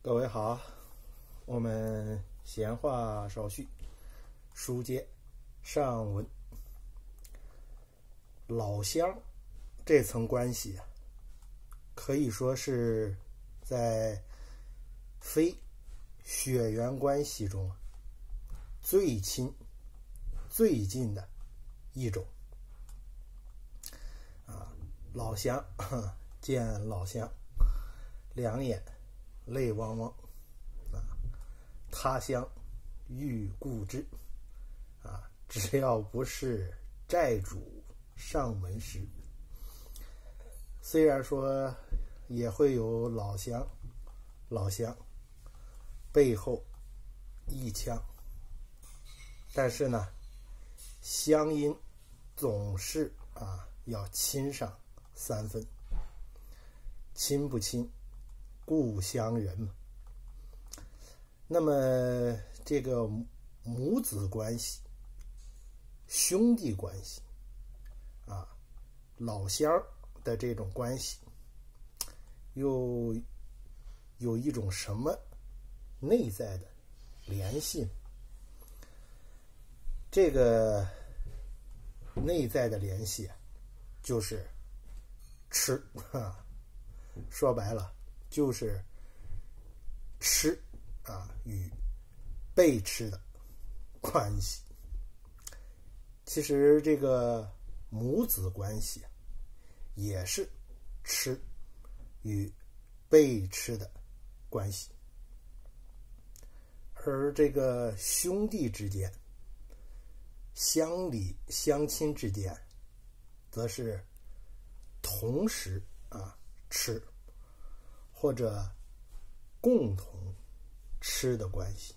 各位好，我们闲话少叙，书接上文。老乡这层关系啊，可以说是在非血缘关系中最亲最近的一种老乡见老乡，两眼泪汪汪他乡遇故知只要不是债主上门时，虽然说也会有老乡背后一枪，但是呢，乡音总是要亲上3分，亲不亲，故乡人嘛。那么这个母子关系、兄弟关系老乡的这种关系，又有一种什么内在的联系？这个内在的联系就是吃说白了就是吃与被吃的关系。其实这个母子关系也是吃与被吃的关系，而这个兄弟之间、乡里乡亲之间，则是同时吃或者共同吃的关系。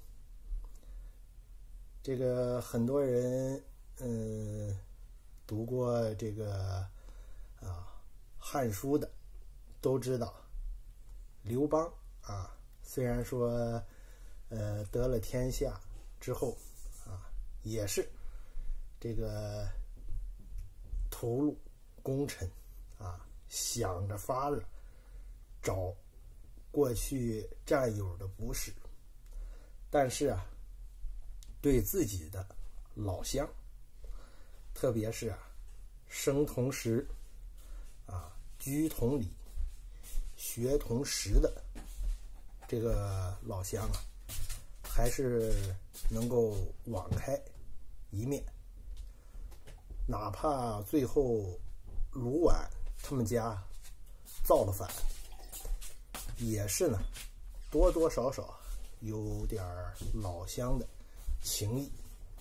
这个很多人读过这个汉书的都知道，刘邦虽然说得了天下之后也是这个屠戮功臣想着法子找过去战友的不是，但是对自己的老乡，特别是生同时居同里学同时的这个老乡还是能够网开一面，哪怕最后卢绾他们家造了反，也是呢多多少少有点老乡的情谊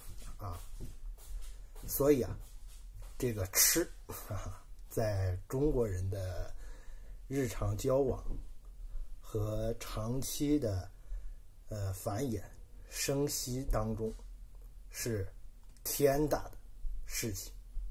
所以这个吃在中国人的日常交往和长期的繁衍生息当中是天大的事情。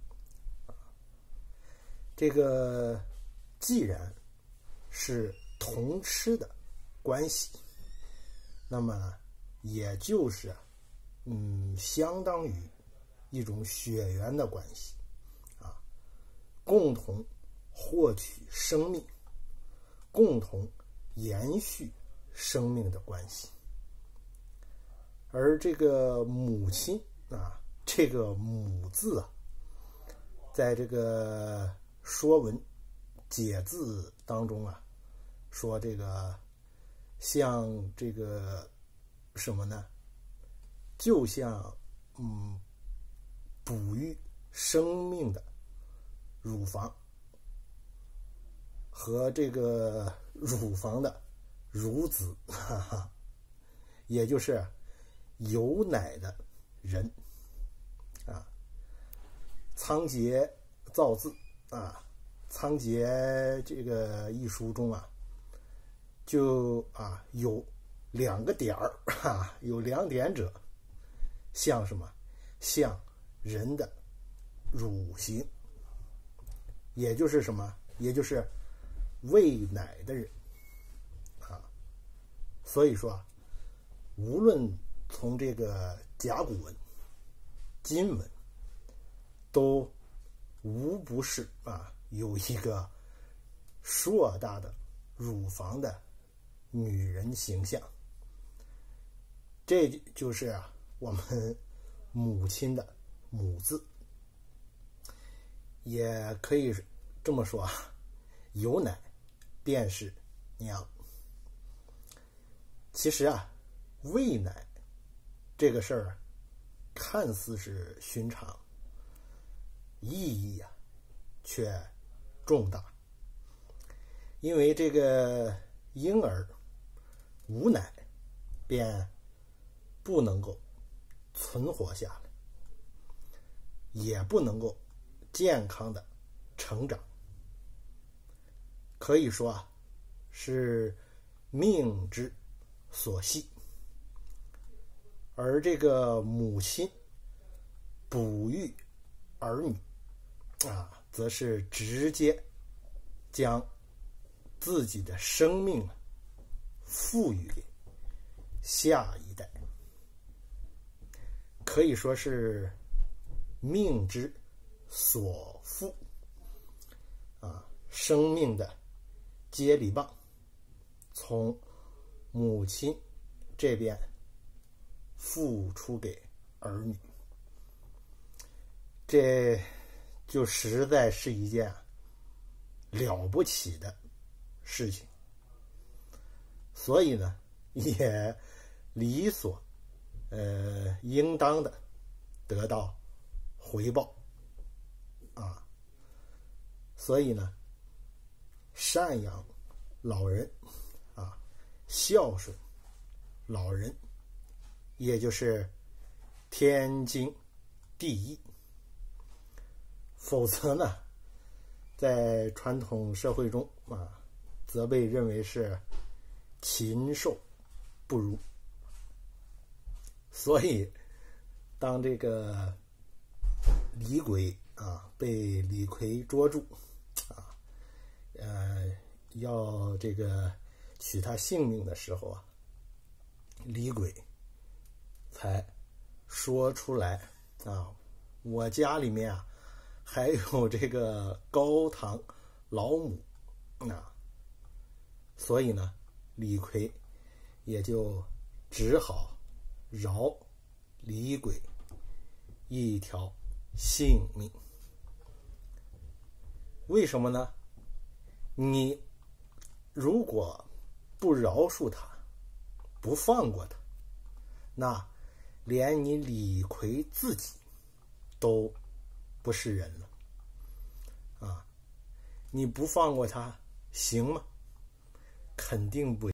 这个既然是同吃的关系，那么也就是相当于一种血缘的关系共同获取生命、共同延续生命的关系。而这个母亲这个母字在这个说文解字当中说这个像这个什么呢，就像哺育生命的乳房和这个乳房的乳子也就是有奶的人仓颉造字仓颉这个一书中就有2个点儿有2点者，像什么？像人的乳型，也就是什么？也就是喂奶的人所以说无论从这个甲骨文、金文，都无不是有一个硕大的乳房的女人形象。这就是我们母亲的母字，也可以这么说有奶便是娘。其实喂奶这个事儿看似是寻常，意义却重大。因为这个婴儿无奶便不能够存活下来，也不能够健康的成长，可以说是命之所系。而这个母亲哺育儿女则是直接将自己的生命赋予给下一代，可以说是命之所赋生命的接力棒从母亲这边付出给儿女，这就实在是一件了不起的事情。所以呢，也理所应当的得到回报所以呢，赡养老人孝顺老人，也就是天经地义。否则呢，在传统社会中则被认为是禽兽不如。所以当这个李鬼被李逵捉住要这个取他性命的时候李鬼才说出来我家里面还有这个高堂老母所以呢，李逵也就只好饶李鬼一条性命。为什么呢？你如果不饶恕他，不放过他，那连你李逵自己都不是人了你不放过他行吗？肯定不